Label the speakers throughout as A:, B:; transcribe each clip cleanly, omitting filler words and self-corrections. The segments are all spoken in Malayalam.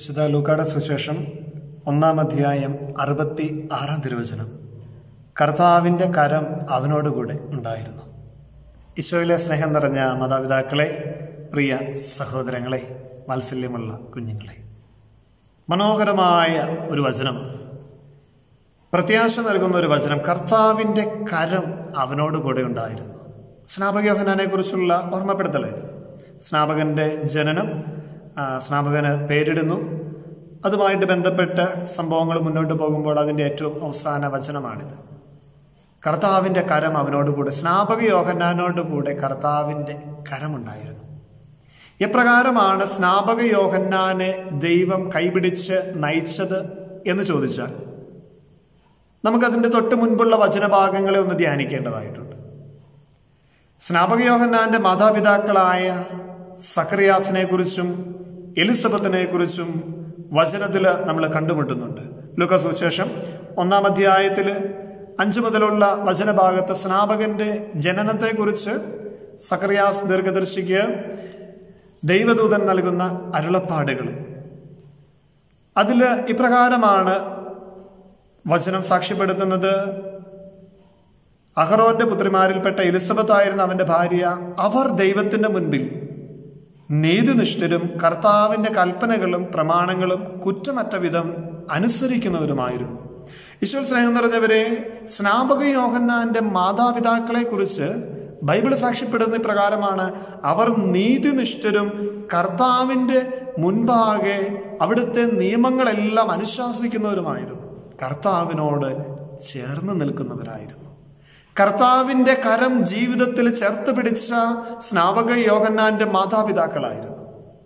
A: വിശുദ്ധ ലൂക്കായുടെ സുവിശേഷം 1-ാം അധ്യായം 66-ാം തിരുവചനം. കർത്താവിൻ്റെ കരം അവനോടുകൂടെ ഉണ്ടായിരുന്നു. ഈശോയിലെ സ്നേഹം നിറഞ്ഞ മാതാപിതാക്കളെ, പ്രിയ സഹോദരങ്ങളെ, വാത്സല്യമുള്ള കുഞ്ഞുങ്ങളെ, മനോഹരമായ ഒരു വചനം, പ്രത്യാശ നൽകുന്ന ഒരു വചനം. കർത്താവിൻ്റെ കരം അവനോടുകൂടെ ഉണ്ടായിരുന്നു. സ്നാപക യോഹന്നാനെ കുറിച്ചുള്ള ഓർമ്മപ്പെടുത്തലായത്. സ്നാപകന്റെ ജനനം, സ്നാപകന് പേരിടുന്നു, അതുമായിട്ട് ബന്ധപ്പെട്ട സംഭവങ്ങൾ മുന്നോട്ട് പോകുമ്പോൾ അതിൻ്റെ ഏറ്റവും അവസാന വചനമാണിത്. കർത്താവിൻ്റെ കരം അവനോടുകൂടെ, സ്നാപക യോഹന്നാനോടുകൂടെ കർത്താവിൻ്റെ കരമുണ്ടായിരുന്നു. എപ്രകാരമാണ് സ്നാപക യോഹന്നാനെ ദൈവം കൈപിടിച്ച് നയിച്ചത് എന്ന് ചോദിച്ചാൽ നമുക്കതിൻ്റെ തൊട്ട് മുൻപുള്ള വചനഭാഗങ്ങളെ ഒന്ന് ധ്യാനിക്കേണ്ടതായിട്ടുണ്ട്. സ്നാപക യോഹന്നാന്റെ മാതാപിതാക്കളായ സക്കറിയാസിനെ കുറിച്ചും എലിസബത്തിനെ കുറിച്ചും വചനത്തിൽ നമ്മൾ കണ്ടുമുട്ടുന്നുണ്ട്. ലൂക്കാ സുവിശേഷം 1-ാം അധ്യായത്തിൽ 5 മുതലുള്ള വചനഭാഗത്ത് സ്നാപകന്റെ ജനനത്തെക്കുറിച്ച് സക്കറിയാസ് ദീർഘദർശിക്ക് ദൈവദൂതൻ നൽകുന്ന അരുളപ്പാടുകൾ, അതിൽ ഇപ്രകാരമാണ് വചനം സാക്ഷ്യപ്പെടുത്തുന്നത്. അഹറോന്റെ പുത്രിമാരിൽപ്പെട്ട എലിസബത്ത് ആയിരുന്ന അവന്റെ ഭാര്യ, അവർ ദൈവത്തിന്റെ മുൻപിൽ നീതിനിഷ്ഠരും കർത്താവിന്റെ കൽപ്പനകളും പ്രമാണങ്ങളും കുറ്റമറ്റ വിധം അനുസരിക്കുന്നവരുമായിരുന്നു. ഈശോയിൽ സ്നേഹം നിറഞ്ഞവരെ, സ്നാപക യോഹന്നാന്റെ മാതാപിതാക്കളെ കുറിച്ച് ബൈബിൾ സാക്ഷ്യപ്പെടുന്ന പ്രകാരമാണ്. അവർ നീതിനിഷ്ഠരും കർത്താവിന്റെ മുൻപാകെ അവിടുത്തെ നിയമങ്ങളെല്ലാം അനുശാസിക്കുന്നവരുമായിരുന്നു. കർത്താവിനോട് ചേർന്ന് നിൽക്കുന്നവരായിരുന്നു. കർത്താവിൻ്റെ കരം ജീവിതത്തിൽ ചേർത്ത് പിടിച്ച സ്നാപക യോഹന്നാന്റെ മാതാപിതാക്കളായിരുന്നു.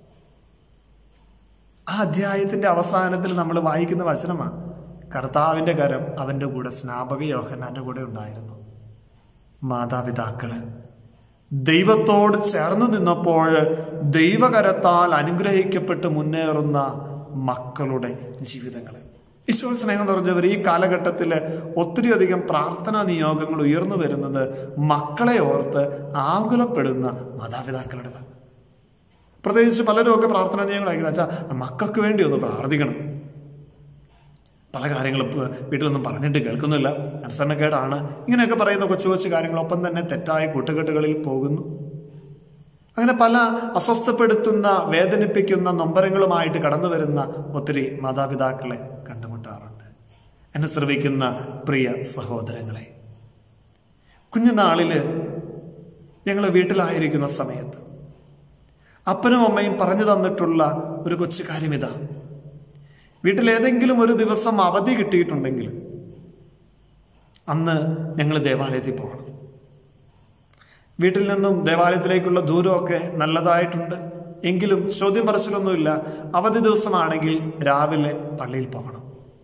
A: ആ അധ്യായത്തിന്റെ അവസാനത്തിൽ നമ്മൾ വായിക്കുന്ന വചനമാണ്, കർത്താവിൻ്റെ കരം അവൻ്റെ കൂടെ, സ്നാപക യോഹന്നാന്റെ കൂടെ ഉണ്ടായിരുന്നു. മാതാപിതാക്കള് ദൈവത്തോട് ചേർന്ന് നിന്നപ്പോൾ ദൈവകരത്താൽ അനുഗ്രഹിക്കപ്പെട്ട് മുന്നേറുന്ന മക്കളുടെ ജീവിതങ്ങൾ. ഈശോ സ്നേഹം നിറഞ്ഞവർ, ഈ കാലഘട്ടത്തിൽ ഒത്തിരിയധികം പ്രാർത്ഥനാ നിയോഗങ്ങൾ ഉയർന്നു വരുന്നത് മക്കളെ ഓർത്ത് ആകുലപ്പെടുന്ന മാതാപിതാക്കളുടെ. പ്രത്യേകിച്ച് പലരും ഒക്കെ പ്രാർത്ഥനാ നിയോഗങ്ങൾ അയക്കുന്നത് വെച്ചാൽ മക്കൾക്ക് വേണ്ടി ഒന്ന് പ്രാർത്ഥിക്കണം. പല കാര്യങ്ങളും വീട്ടിലൊന്നും പറഞ്ഞിട്ട് കേൾക്കുന്നില്ല, അനുസരണക്കേടാണ്, ഇങ്ങനെയൊക്കെ പറയുന്ന കൊച്ചു കൊച്ചു കാര്യങ്ങളൊപ്പം തന്നെ തെറ്റായ കൂട്ടുകെട്ടുകളിൽ പോകുന്നു. അങ്ങനെ പല അസ്വസ്ഥപ്പെടുത്തുന്ന, വേദനിപ്പിക്കുന്ന നൊമ്പരങ്ങളുമായിട്ട് കടന്നു വരുന്ന ഒത്തിരി മാതാപിതാക്കളെ കണ്ടുമുട്ടാറുണ്ട്. എന്നെ ശ്രവിക്കുന്ന പ്രിയ സഹോദരങ്ങളെ, കുഞ്ഞുനാളില് ഞങ്ങൾ വീട്ടിലായിരിക്കുന്ന സമയത്ത് അപ്പനും അമ്മയും പറഞ്ഞു തന്നിട്ടുള്ള ഒരു കൊച്ചു കാര്യം ഇതാ: വീട്ടിലേതെങ്കിലും ഒരു ദിവസം അവധി കിട്ടിയിട്ടുണ്ടെങ്കിൽ അന്ന് ഞങ്ങൾ ദേവാലയത്തിൽ പോകണം. വീട്ടിൽ നിന്നും ദേവാലയത്തിലേക്കുള്ള ദൂരമൊക്കെ നല്ലതായിട്ടുണ്ട്, എങ്കിലും ചോദ്യം പറച്ചിലൊന്നുമില്ല. അവധി ദിവസമാണെങ്കിൽ രാവിലെ പള്ളിയിൽ പോകണം.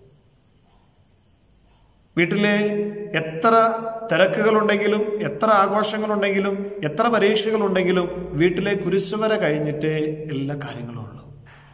A: വീട്ടിലെ എത്ര തിരക്കുകളുണ്ടെങ്കിലും, എത്ര ആഘോഷങ്ങളുണ്ടെങ്കിലും, എത്ര പരീക്ഷകളുണ്ടെങ്കിലും വീട്ടിലെ കുരിശുവര കഴിഞ്ഞിട്ടേ എല്ലാ കാര്യങ്ങളും ഉള്ളൂ.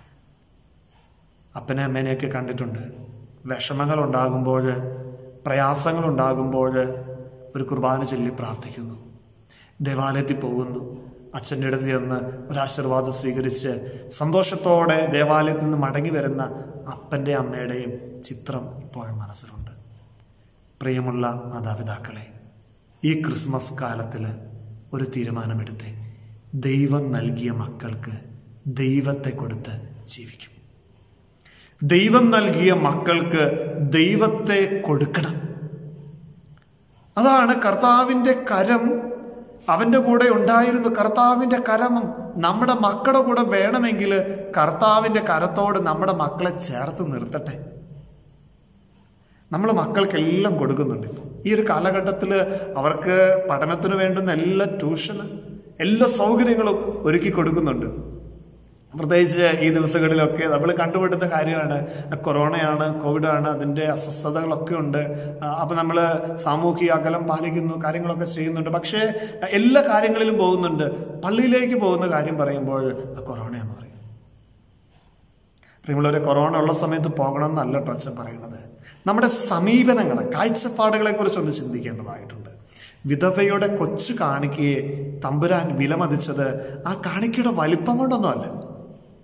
A: അപ്പനെ അമ്മേനെയൊക്കെ കണ്ടിട്ടുണ്ട്. വിഷമങ്ങൾ ഉണ്ടാകുമ്പോൾ, പ്രയാസങ്ങൾ ഉണ്ടാകുമ്പോൾ ഒരു കുർബാന ചൊല്ലി പ്രാർത്ഥിക്കുന്നു, ദേവാലയത്തിൽ പോകുന്നു, അച്ഛൻ്റെ അടുത്ത് ചെന്ന് ഒരാശീർവാദം സ്വീകരിച്ച് സന്തോഷത്തോടെ ദേവാലയത്തിൽ നിന്ന് മടങ്ങി വരുന്ന അപ്പൻ്റെ അമ്മയുടെയും ചിത്രം ഇപ്പോഴും മനസ്സിലുണ്ട്. പ്രിയമുള്ള മാതാപിതാക്കളെ, ഈ ക്രിസ്മസ് കാലത്തിൽ ഒരു തീരുമാനമെടുത്തേ: ദൈവം നൽകിയ മക്കൾക്ക് ദൈവത്തെ കൊടുത്ത് ജീവിക്കും. ദൈവം നൽകിയ മക്കൾക്ക് ദൈവത്തെ കൊടുക്കണം. അതാണ് കർത്താവിൻ്റെ കരം അവൻ്റെ കൂടെ ഉണ്ടായിരുന്നു. കർത്താവിൻ്റെ കരം നമ്മുടെ മക്കളുടെ കൂടെ വേണമെങ്കിൽ കർത്താവിൻ്റെ കരത്തോട് നമ്മുടെ മക്കളെ ചേർത്ത് നിർത്തട്ടെ. നമ്മൾ മക്കൾക്കെല്ലാം കൊടുക്കുന്നുണ്ട്. ഇപ്പോൾ ഈ ഒരു കാലഘട്ടത്തിൽ അവർക്ക് പഠനത്തിന് വേണ്ടുന്ന എല്ലാ ട്യൂഷന്, എല്ലാ സൗകര്യങ്ങളും ഒരുക്കി കൊടുക്കുന്നുണ്ട്. പ്രത്യേകിച്ച് ഈ ദിവസങ്ങളിലൊക്കെ നമ്മൾ കണ്ടുപിടുത്ത കാര്യമാണ്, കൊറോണയാണ്, കോവിഡാണ്, അതിൻ്റെ അസ്വസ്ഥതകളൊക്കെ ഉണ്ട്. അപ്പം നമ്മൾ സാമൂഹിക അകലം പാലിക്കുന്നു, കാര്യങ്ങളൊക്കെ ചെയ്യുന്നുണ്ട്. പക്ഷേ എല്ലാ കാര്യങ്ങളിലും പോകുന്നുണ്ട്. പള്ളിയിലേക്ക് പോകുന്ന കാര്യം പറയുമ്പോൾ കൊറോണയെന്ന് പറയും. പ്രിയമുള്ളവരെ, കൊറോണ ഉള്ള സമയത്ത് പോകണം എന്നല്ല കേട്ടോ അച്ഛൻ പറയുന്നത്. നമ്മുടെ സമീപനങ്ങളെ, കാഴ്ചപ്പാടുകളെ കുറിച്ചൊന്ന് ചിന്തിക്കേണ്ടതായിട്ടുണ്ട്. വിധവയുടെ കൊച്ചു കാണിക്കയെ തമ്പുരാൻ വിലമതിച്ചത് ആ കാണിക്കയുടെ വലിപ്പം കൊണ്ടൊന്നും അല്ല.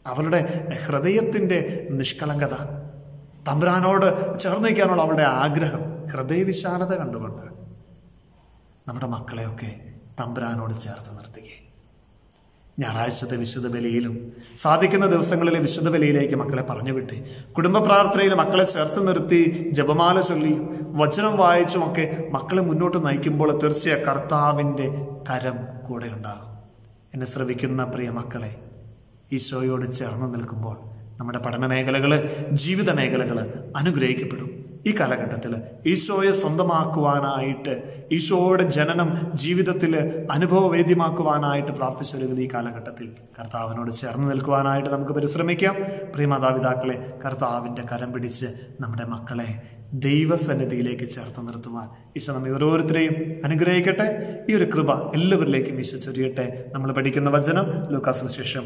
A: അവളുടെ ഹൃദയത്തിൻ്റെ നിഷ്കളങ്കത, തമ്പുരാനോട് ചേർന്ന് നിൽക്കാനുള്ള അവളുടെ ആഗ്രഹം, ഹൃദയവിശാലത കണ്ടുകൊണ്ട് നമ്മുടെ മക്കളെയൊക്കെ തമ്പുരാനോട് ചേർത്ത് നിർത്തുകയും ഞായറാഴ്ചത്തെ വിശുദ്ധ ബലിയിലും സാധിക്കുന്ന ദിവസങ്ങളിലെ വിശുദ്ധ ബലിയിലേക്ക് മക്കളെ പറഞ്ഞു വിട്ട് കുടുംബ പ്രാർത്ഥനയിൽ മക്കളെ ചേർത്ത് നിർത്തി ജപമാല ചൊല്ലിയും വചനം വായിച്ചുമൊക്കെ മക്കളെ മുന്നോട്ട് നയിക്കുമ്പോൾ തീർച്ചയായും കർത്താവിൻ്റെ കരം കൂടെ ഉണ്ടാകും. എന്നെ ശ്രവിക്കുന്ന പ്രിയ മക്കളെ, ഈശോയോട് ചേർന്ന് നിൽക്കുമ്പോൾ നമ്മുടെ പഠന മേഖലകൾ, ജീവിത മേഖലകൾ അനുഗ്രഹിക്കപ്പെടും. ഈ കാലഘട്ടത്തിൽ ഈശോയെ സ്വന്തമാക്കുവാനായിട്ട്, ഈശോയുടെ ജനനം ജീവിതത്തിൽ അനുഭവവേദ്യമാക്കുവാനായിട്ട് പ്രാർത്ഥിച്ചൊരുങ്ങുന്ന ഈ കാലഘട്ടത്തിൽ കർത്താവിനോട് ചേർന്ന് നിൽക്കുവാനായിട്ട് നമുക്ക് പരിശ്രമിക്കാം. പ്രിയ മാതാപിതാക്കളെ, കർത്താവിൻ്റെ കരം പിടിച്ച് നമ്മുടെ മക്കളെ ദൈവസന്നിധിയിലേക്ക് ചേർത്ത് നിർത്തുവാൻ ഈശോ നമ്മെ ഓരോരുത്തരെയും അനുഗ്രഹിക്കട്ടെ. ഈ ഒരു കൃപ എല്ലാവരിലേക്കും ഈശോ ചൊരിയട്ടെ. നമ്മൾ പഠിക്കുന്ന വചനം ലൂക്കാ സുവിശേഷം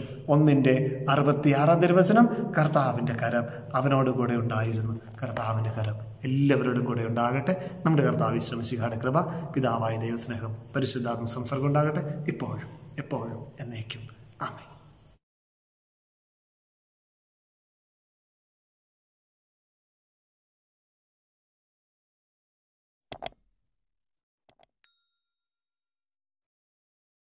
A: 1:66 കർത്താവിൻ്റെ കരം അവനോട് കൂടെ ഉണ്ടായിരുന്നു. കർത്താവിൻ്റെ കരം എല്ലാവരോടും കൂടെ ഉണ്ടാകട്ടെ. നമ്മുടെ കർത്താവ് ഈശോ മിശിഹായുടെ കൃപ, പിതാവായ ദൈവസ്നേഹം, പരിശുദ്ധാത്മ സംസർഗം ഉണ്ടാകട്ടെ, ഇപ്പോഴും എപ്പോഴും എന്നേക്കും.